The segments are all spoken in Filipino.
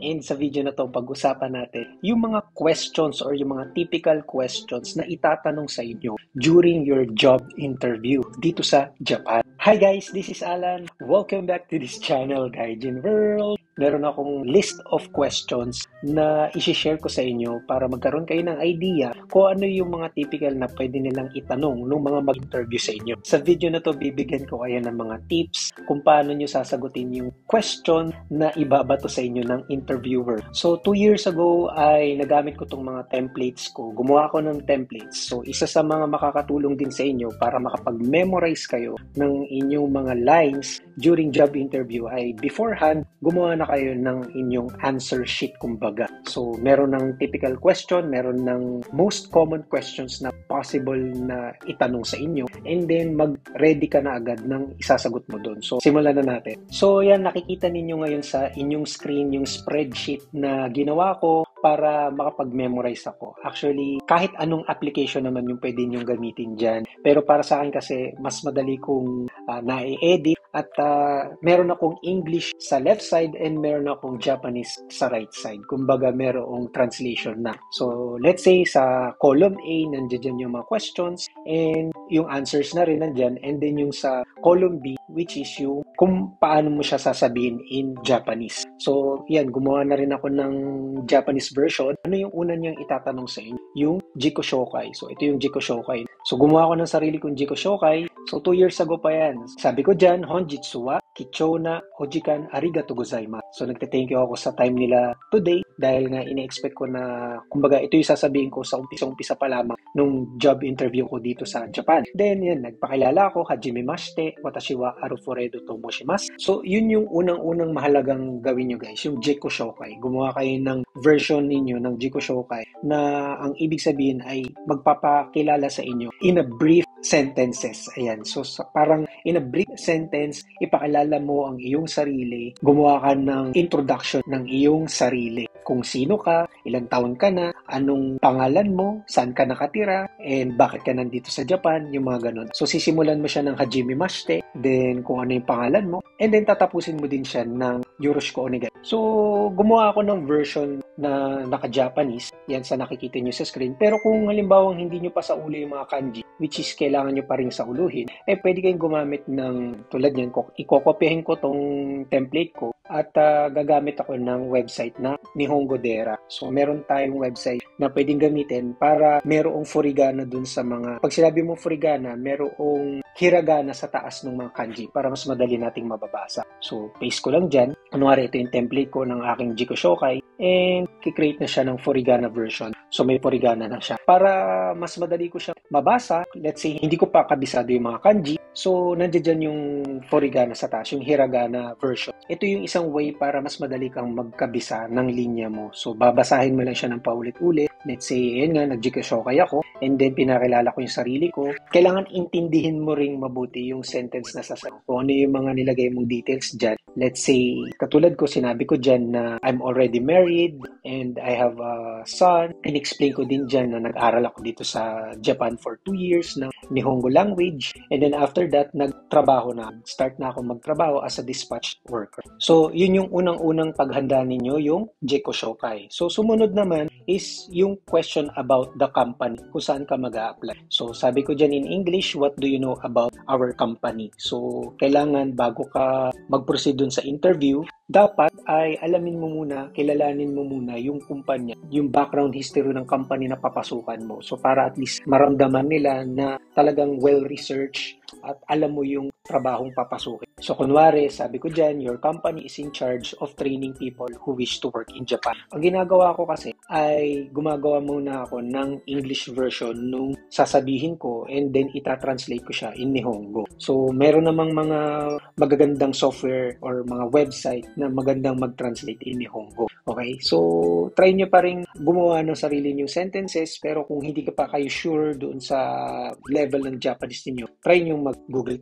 And sa video na to, pag-usapan natin yung mga questions or yung mga typical questions na itatanong sa inyo during your job interview dito sa Japan. Hi guys, this is Alan. Welcome back to this channel, Gaijin World. Meron akong list of questions na isi-share ko sa inyo para magkaroon kayo ng idea kung ano yung mga typical na pwede nilang itanong ng mga mag-interview sa inyo. Sa video na to, bibigyan ko kayo ng mga tips kung paano nyo sasagutin yung question na ibabato sa inyo ng interviewer. So, 2 years ago ay nagamit ko tong mga templates ko. Gumawa ko ng templates. So, isa sa mga makakatulong din sa inyo para makapag-memorize kayo ng inyong mga lines during job interview ay beforehand, gumawa na kayo ng inyong answer sheet kumbaga. So, meron ng typical question, meron ng most common questions na possible na itanong sa inyo, and then mag-ready ka na agad ng isasagot mo doon. So, simulan na natin. So, yan, nakikita ninyo ngayon sa inyong screen yung spreadsheet na ginawa ko para makapag-memorize ako. Actually, kahit anong application naman yung pwede nyong gamitin dyan. Pero para sa akin kasi, mas madali kong na-edit at meron akong English sa left side and meron akong Japanese sa right side. Kumbaga, merong translation na. So, let's say sa column A, nandiyan yung mga questions and yung answers na rin nandiyan, and then yung sa column B, which is yung kung paano mo siya sasabihin in Japanese. So, yan, gumawa na rin ako ng Japanese version. Ano yung una niyang itatanong sa inyo? Yung Jiko Shokai. So, ito yung Jiko Shokai. So, gumawa ko ng sarili kong Jiko Shokai. So, 2 years ago pa yan. Sabi ko dyan, Honjitsu wa Kichona Ojikan Arigato gozaimasu. So, nagte-thank you ako sa time nila today dahil nga ine-expect ko na, kumbaga, ito yung sasabihin ko sa umpisa pa lamang nung job interview ko dito sa Japan. Then, yan, nagpakilala ako, Hajime Mashite, Watashi wa Harufuredo Tomoshimasu. So, yun yung unang-unang mahalagang gawin nyo guys, yung Jiko Shokai. Gumawa kayo ng version ninyo ng Jiko Shokai na ang ibig sabihin ay magpapakilala sa inyo in a brief sentences. Ayan. So, parang in a brief sentence, ipakilala mo ang iyong sarili, gumawa ka ng introduction ng iyong sarili. Kung sino ka, ilang taon ka na, anong pangalan mo, saan ka nakatira, and bakit ka nandito sa Japan, yung mga ganun. So, sisimulan mo siya ng Hajime Mashite, then kung ano yung pangalan mo, and then tatapusin mo din siya ng Yoroshiku Onegai. So, gumawa ako ng version na naka-Japanese, yan sa nakikita nyo sa screen. Pero kung halimbawa hindi nyo pa sa ulo yung mga kanji, which is kailangan nyo pa rin sa uluhin, pwede kayong gumamit ng tulad yan. Ikokopyahin ko tong template ko at gagamit ako ng website na Nihongo Dera. So, meron tayong website na pwedeng gamitin para merong furigana dun sa mga, pag sinabi mo furigana, merong hiragana sa taas ng mga kanji para mas madali nating mababasa. So, paste ko lang dyan. Kunwari, ito yung template ko ng aking Jiko Shokai and kikreate na siya ng furigana version. So, may furigana na siya. Para mas madali ko siya mabasa, let's say, hindi ko pa kabisado yung mga kanji. So, nandiyan dyan yung furigana sa taas, yung hiragana version. Ito yung isang way para mas madali kang magkabisa ng linya mo. So, babasahin mo lang siya ng paulit-ulit. Let's say, yun nga, nag-Jiko Shokai ako, and then pinakilala ko yung sarili ko. Kailangan intindihin mo ring mabuti yung sentence na sasabihin. Kung ano yung mga nilagay mong details dyan. Let's say, katulad ko, sinabi ko dyan na I'm already married and I have a son. And explain ko din dyan na nag-aral ako dito sa Japan for 2 years ng Nihongo language. And then after that, nagtrabaho na. Start na ako magtrabaho as a dispatch worker. So, yun yung unang-unang paghanda ninyo, yung Jiko Shokai. So, sumunod naman is yung question about the company, kung saan ka mag-a-apply. So, sabi ko dyan in English, what do you know about our company? So, kailangan bago ka mag-proceed dun sa interview, dapat ay alamin mo muna, kilalanin mo muna yung kumpanya, yung background history ng company na papasukan mo. So, para at least maramdaman nila na talagang well-researched at alam mo yung trabahong papasukin. So, kunwari, sabi ko dyan, your company is in charge of training people who wish to work in Japan. Ang ginagawa ko kasi ay gumagawa muna ako ng English version nung sasabihin ko and then itatranslate ko siya in Nihongo. So, meron namang mga magagandang software or mga website na magandang mag-translate in Nihongo. Okay? So, try nyo pa rin gumawa ng sarili nyong sentences, pero kung hindi ka pa kayo sure doon sa level ng Japanese ninyo, try nyo mag-Google Translate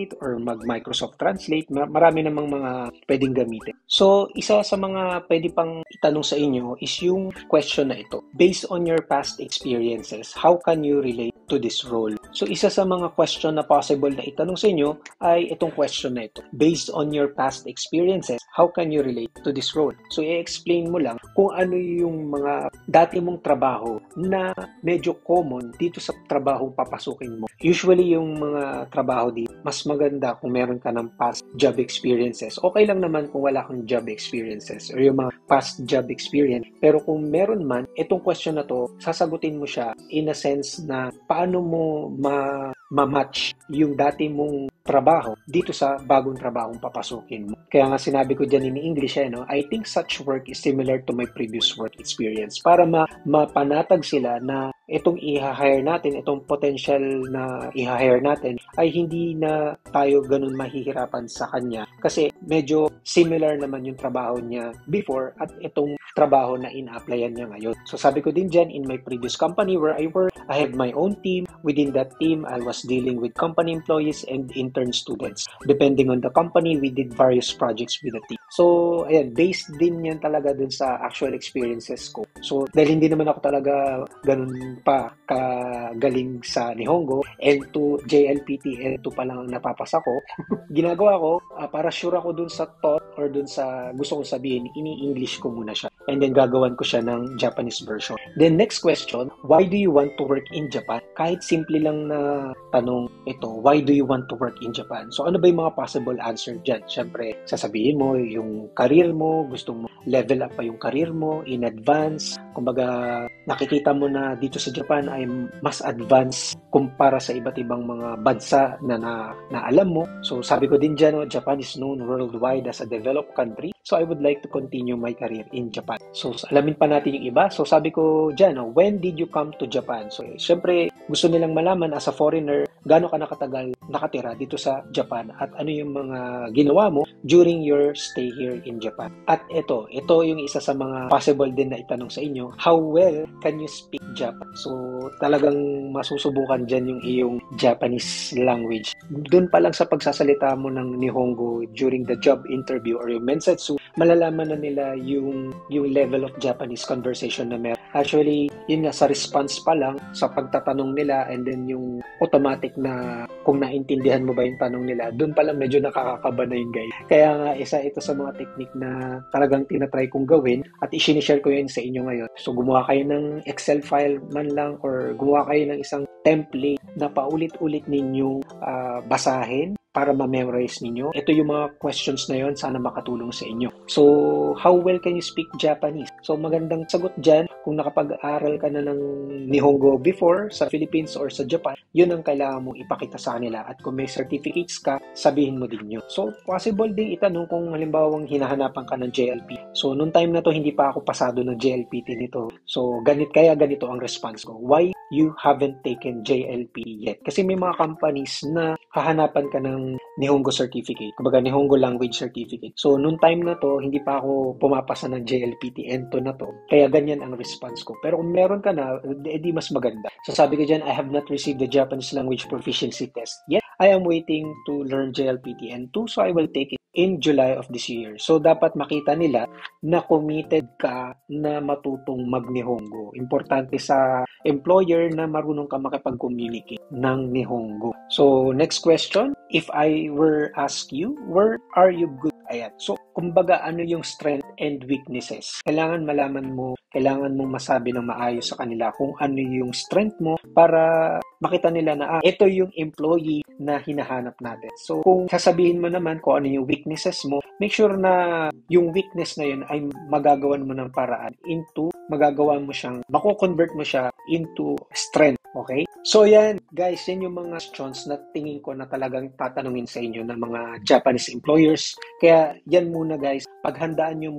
Translate or mag-Microsoft Translate. Marami namang mga pwedeng gamitin. So, isa sa mga pwede pang itanong sa inyo is yung question na ito. Based on your past experiences, how can you relate to this role? So, isa sa mga question na possible na itanong sa inyo ay itong question na ito. Based on your past experiences, how can you relate to this role? So, i-explain mo lang kung ano yung mga dati mong trabaho na medyo common dito sa trabaho papasukin mo. Usually, yung mga trabaho dito, mas maganda kung meron ka ng past job experiences. Okay lang naman kung wala kang job experiences or yung mga past job experience. Pero kung meron man, itong question na to, sasagutin mo siya in a sense na paano mo ma-match yung dati mong trabaho dito sa bagong trabahong papasukin mo. Kaya nga sinabi ko dyan in English, I think such work is similar to my previous work experience para mapanatag sila na itong i-hire natin, itong potential na i-hire natin ay hindi na tayo ganun mahihirapan sa kanya kasi medyo similar naman yung trabaho niya before at itong trabaho na in-applyan niya ngayon. So sabi ko din dyan, in my previous company where I work, I have my own team. Within that team, I was dealing with company employees and intern students. Depending on the company, we did various projects with the team. So, ayan, based din yan talaga dun sa actual experiences ko. So, dahil hindi naman ako talaga ganun pa kagaling sa Nihongo, L2, JLPT, L2 pa lang ang napapasa ko, ginagawa ko, para sure ako dun sa thought or dun sa gusto kong sabihin, ini-English ko muna siya. And then, gagawan ko siya ng Japanese version. Then, next question, why do you want to work in Japan? Kahit simple lang na tanong ito, why do you want to work in Japan? So, ano ba yung mga possible answer dyan? Siyempre, sasabihin mo yung career mo, gusto mo level up pa yung career mo in advance. Kumbaga, nakikita mo na dito sa Japan ay mas advanced kumpara sa iba't ibang mga bansa na alam mo. So, sabi ko din dyan, Japan is known worldwide as a developed country. So, I would like to continue my career in Japan. So, alamin pa natin yung iba. So, sabi ko dyan, when did you come to Japan? So, syempre, gusto nilang malaman as a foreigner, gaano ka nakatagal nakatira dito sa Japan at ano yung mga ginawa mo during your stay here in Japan. At ito yung isa sa mga possible din na itanong sa inyo, how well can you speak Japan? So, talagang masusubukan dyan yung iyong Japanese language. Doon pa lang sa pagsasalita mo ng Nihongo during the job interview or yung mensetsu, malalaman na nila yung level of Japanese conversation na meron. Actually, yun nga, sa response pa lang, sa pagtatanong nila and then yung automatic na kung naintindihan mo ba yung tanong nila, doon pa lang medyo nakakakaba na yung guys. Kaya nga, isa ito sa mga technique na talagang tinatry kong gawin at i-share ko yun sa inyo ngayon. So, gumawa kayo ng Excel file man lang or gumawa kayo ng isang template na paulit-ulit ninyong basahin para ma-memorize ninyo. Ito yung mga questions na yon, sana makatulong sa inyo. So, how well can you speak Japanese? So, magandang sagot dyan, kung nakapag-aral ka na ng Nihongo before sa Philippines or sa Japan, yun ang kailangan mong ipakita sa kanila. At kung may certificates ka, sabihin mo din yun. So, possible din itanong kung halimbawang hinahanapan ka ng JLP. So, noong time na to, hindi pa ako pasado ng JLPT nito. So, ganito ang response ko. Why you haven't taken JLP yet? Kasi may mga companies na hahanapan ka ng Nihongo certificate, kumbaga Nihongo language certificate. So, noong time na to, hindi pa ako pumapasa ng JLPT N2 na to. Kaya ganyan ang response ko. Pero kung meron ka na, edi mas maganda. So, sabi ko dyan, I have not received the Japanese language proficiency test yet. I am waiting to learn JLPT N2, so I will take it in July of this year. So, dapat makita nila na committed ka na matutong mag-Nihongo. Importante sa employer na marunong ka makipag-communicate ng Nihongo. So, next question. If I were ask you, where are you good? Ayan. So, kumbaga, ano yung strength and weaknesses? Kailangan malaman mo, kailangan mong masabi ng maayos sa kanila kung ano yung strength mo para makita nila na, ito yung employee na hinahanap natin. So, kung sasabihin mo naman kung ano yung weaknesses mo, make sure na yung weakness na yun ay magagawan mo ng paraan magagawa mo siyang, mako-convert mo siya into strength. Okay? So, yan, guys, yan yung mga questions na tingin ko na talagang tatanungin sa inyo ng mga Japanese employers. Kaya, yan muna, guys, paghandaan nyo muna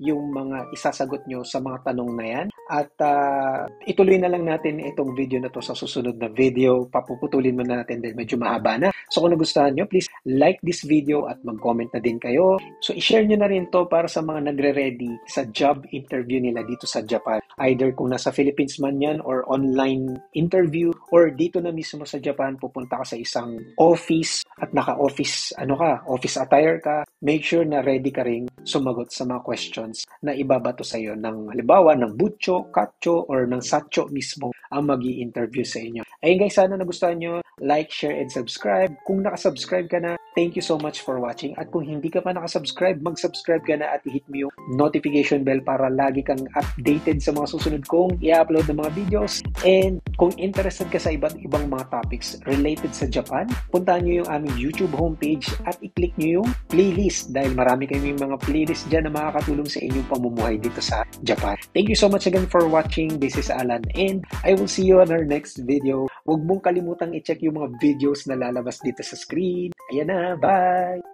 yung mga isasagot nyo sa mga tanong na yan. At ituloy na lang natin itong video na to sa susunod na video. Papuputulin mo na natin dahil medyo mahaba na. So kung nagustuhan nyo, please like this video at mag-comment na din kayo. So i-share nyo na rin to para sa mga nagre-ready sa job interview nila dito sa Japan. Either kung nasa Philippines man yan or online interview or dito na mismo sa Japan, pupunta ka sa isang office at naka-office office attire ka. Make sure na ready ka ring sumagot sa mga questions na ibabato sa iyo ng halimbawa ng butcho, katcho or ng satcho mismo ang magi-interview sa inyo. Ayun guys, sana nagustuhan nyo. Like, share, and subscribe. Kung nakasubscribe ka na, thank you so much for watching. At kung hindi ka pa nakasubscribe, mag-subscribe ka na at i-hit mo yung notification bell para lagi kang updated sa mga susunod kong i-upload ng mga videos. And kung interested ka sa iba't ibang mga topics related sa Japan, puntahan nyo yung aming YouTube homepage at i-click nyo yung playlist dahil marami kayong mga playlist dyan na makakatulong sa inyong pamumuhay dito sa Japan. Thank you so much again for watching. This is Alan and I will see you on our next video. Huwag mong kalimutang i-check yung mga videos na lalabas dito sa screen. Ayan na, bye!